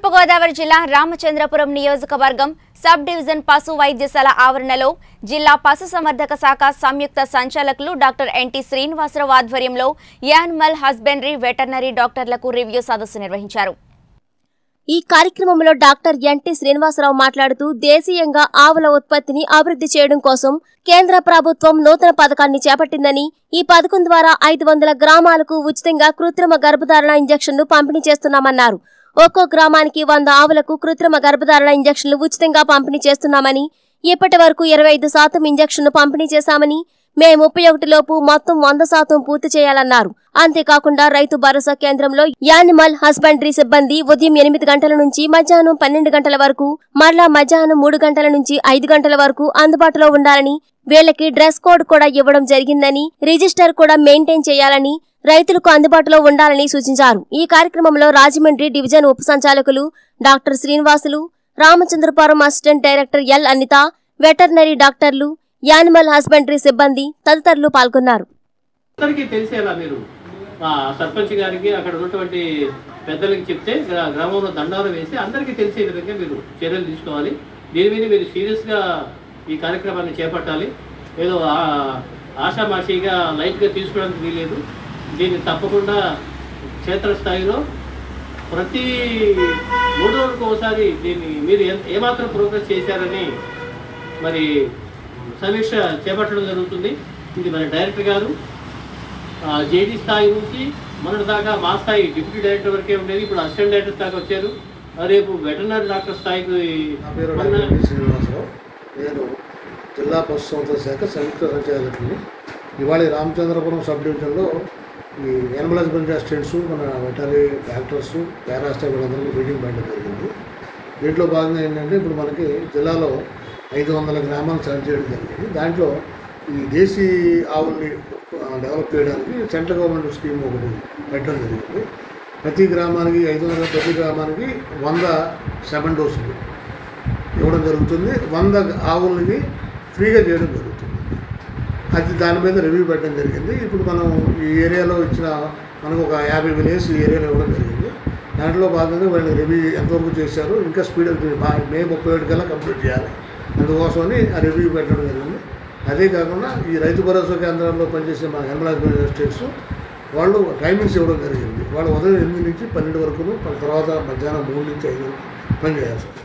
తూర్పు గోదావరి జిల్లా రామచంద్రపురం నియోజకవర్గం సబ్ డివిజన్ పశు వైద్యశాల ఆవరణలో జిల్లా పశుసంవర్ధక శాఖ సంయుక్త సంచాలకులు డాక్టర్ ఎన్టీ శ్రీనివాసరావు ఆధ్వర్యంలో యానిమల్ హస్బెండరీ వెటర్నరీ డాక్టర్లకు రివ్యూ సదస్సు నిర్వహించారు। ఈ కార్యక్రమంలో డాక్టర్ ఎన్టీ శ్రీనివాసరావు మాట్లాడుతూ దేశీయంగా ఆవుల ఉత్పత్తిని అభివృద్ధి చేయడం కోసం కేంద్ర ప్రభుత్వం నూతన పథకాన్ని చేపట్టిందని, ఈ పథకం ద్వారా 500 గ్రామాలకు ఉచితంగా కృత్రిమ గర్భధారణ ఇంజెక్షన్లు పంపిణీ చేస్తున్నామన్నారు। ఒక్కో గ్రామానికి 100 ఆవులకు కృత్రిమ గర్భధారణ ఇంజెక్షన్లు ఉచితంగా పంపిణీ చేస్తున్నామని, ఇప్పటి వరకు 25% ఇంజెక్షన్లు పంపిణీ చేశామని, మే 31 లోపు మొత్తం 100% పూర్తి చేయాలన్నారు। అంతేకాకుండా రైతు భరోసా కేంద్రంలో యానిమల్ హస్బెండరీ సిబ్బంది ఉదయం 8 గంటల నుంచి మధ్యాహ్నం 12 గంటల వరకు, మరలా మధ్యాహ్నం 3 గంటల నుంచి 5 గంటల వరకు అందుబాటులో ఉండాలని, వీళ్లకి డ్రెస్ కోడ్ కూడా ఇవ్వడం జరిగిందని, రిజిస్టర్ కూడా మెయింటైన్ చేయాలని, రైతులకు అందుబాటులో ఉండాలని సూచించారు। ఈ కార్యక్రమంలో రాజమండ్రి డివిజన్ ఉప సంచాలకులు doctor Srinivasulu, Ramachandrapuram assistant director L Anitha, veterinary డాక్టర్లు, యానిమల్ హస్బెండరీ సిబ్బంది తదితరులు పాల్గొన్నారు। సర్పంచ్ గారికి అక్కడ ఉన్నటువంటి పెద్దలకి చెప్తే గ్రామంలో దండాలు వేసి అందరికీ తెలిసే విధంగా మీరు చర్యలు తీసుకోవాలి। దీని మీద మీరు సీరియస్గా ఈ కార్యక్రమాన్ని చేపట్టాలి। ఏదో ఆషామాషిగా లైట్గా తీసుకోవడానికి వీలేదు। దీన్ని తప్పకుండా క్షేత్రస్థాయిలో ప్రతి 3 రోజులకు ఒకసారి దీన్ని మీరు ఏమాత్రం ప్రోగ్రెస్ చేశారని మరి సమీక్ష చేపట్టడం జరుగుతుంది। ఇది మన డైరెక్టర్ గారు జేడీ స్థాయి నుంచి మొన్నటి దాకా మా స్థాయి డిప్యూటీ డైరెక్టర్ వరకే ఉండేది, ఇప్పుడు అసిస్టెంట్ డైరెక్టర్ దాకా వచ్చారు। రేపు వెటర్నరీ డాక్టర్ స్థాయికి శ్రీనివాసరావు, నేను జిల్లా పశుసంవర్ధక శాఖ సంయుక్త సంచాలకుని। ఇవాళ రామచంద్రపురం సబ్ డివిజన్లో ఈ యానిమల్ హస్బెండరీ అసిస్టెంట్స్, మన వెటరీ డాక్టర్స్, పారాస్టాఫ్ వీళ్ళందరికీ మీటింగ్ పెట్టడం జరిగింది। దీంట్లో భాగంగా ఏంటంటే ఇప్పుడు మనకి జిల్లాలో 500 గ్రామాలు సెలెక్ట్ చేయడం జరిగింది। దాంట్లో ఈ దేశీ ఆవుల్ని డెవలప్ చేయడానికి సెంట్రల్ గవర్నమెంట్ స్కీమ్ ఒకటి పెట్టడం జరిగింది। ప్రతి గ్రామానికి 500, ప్రతి గ్రామానికి 100 7 డోసులు ఇవ్వడం జరుగుతుంది। 100 ఆవులకి ఫ్రీగా చేయడం జరుగుతుంది। అది దాని మీద రివ్యూ పెట్టడం జరిగింది। ఇప్పుడు మనం ఈ ఏరియాలో ఇచ్చిన మనకు ఒక 50 విలేజ్ ఈ ఏరియాలో ఇవ్వడం జరిగింది। దాంట్లో భాగంగా వాళ్ళు రివ్యూ ఎంతవరకు చేశారు, ఇంకా స్పీడ్ మే 31 కల్లా కంప్లీట్ చేయాలి, అందుకోసమని ఆ రివ్యూ పెట్టడం జరిగింది। అదే కాకుండా ఈ రైతు భరోసా కేంద్రాల్లో పనిచేసే మా యానిమల్ హస్బెండరీ అసిస్టెంట్స్ వాళ్ళు టైమింగ్స్ ఇవ్వడం జరిగింది। వాళ్ళు ఉదయం 8 నుంచి 12 వరకు, తర్వాత మధ్యాహ్నం 3 నుంచి 5 వరకు పనిచేయాల్సి వస్తుంది।